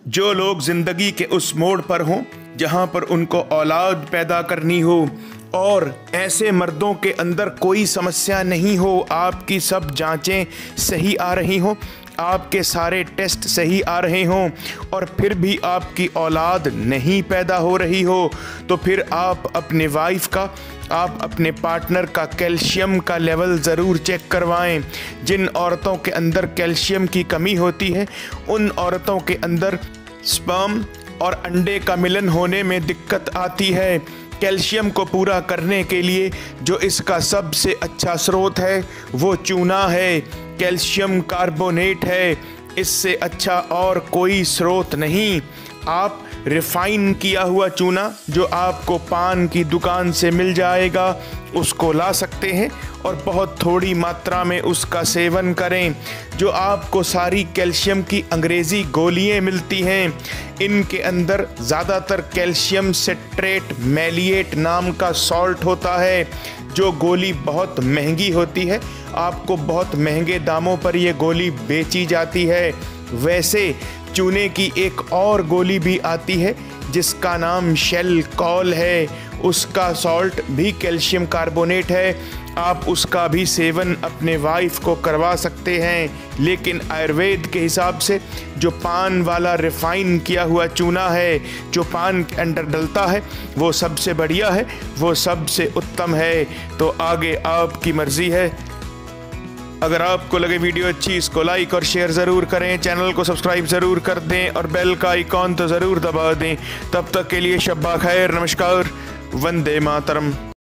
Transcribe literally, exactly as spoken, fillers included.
जो लोग जिंदगी के उस मोड़ पर हों जहां पर उनको औलाद पैदा करनी हो और ऐसे मर्दों के अंदर कोई समस्या नहीं हो, आपकी सब जांचें सही आ रही हों, आपके सारे टेस्ट सही आ रहे हों और फिर भी आपकी औलाद नहीं पैदा हो रही हो, तो फिर आप अपने वाइफ का, आप अपने पार्टनर का कैल्शियम का लेवल ज़रूर चेक करवाएं। जिन औरतों के अंदर कैल्शियम की कमी होती है उन औरतों के अंदर स्पर्म और अंडे का मिलन होने में दिक्कत आती है। कैल्शियम को पूरा करने के लिए जो इसका सबसे अच्छा स्रोत है वो चूना है, कैल्शियम कार्बोनेट है। इससे अच्छा और कोई स्रोत नहीं। आप रिफाइन किया हुआ चूना जो आपको पान की दुकान से मिल जाएगा उसको ला सकते हैं और बहुत थोड़ी मात्रा में उसका सेवन करें। जो आपको सारी कैल्शियम की अंग्रेज़ी गोलियां मिलती हैं इनके अंदर ज़्यादातर कैल्शियम सिट्रेट मैलिएट नाम का सॉल्ट होता है, जो गोली बहुत महंगी होती है, आपको बहुत महंगे दामों पर ये गोली बेची जाती है। वैसे चूने की एक और गोली भी आती है जिसका नाम शेल कॉल है, उसका सॉल्ट भी कैल्शियम कार्बोनेट है। आप उसका भी सेवन अपने वाइफ को करवा सकते हैं, लेकिन आयुर्वेद के हिसाब से जो पान वाला रिफाइन किया हुआ चूना है जो पान के अंदर डलता है वो सबसे बढ़िया है, वो सबसे उत्तम है। तो आगे आपकी मर्ज़ी है। अगर आपको लगे वीडियो अच्छी, इसको लाइक और शेयर ज़रूर करें, चैनल को सब्सक्राइब ज़रूर कर दें और बेल का आइकॉन तो ज़रूर दबा दें। तब तक के लिए शब्बा खैर, नमस्कार, वंदे मातरम।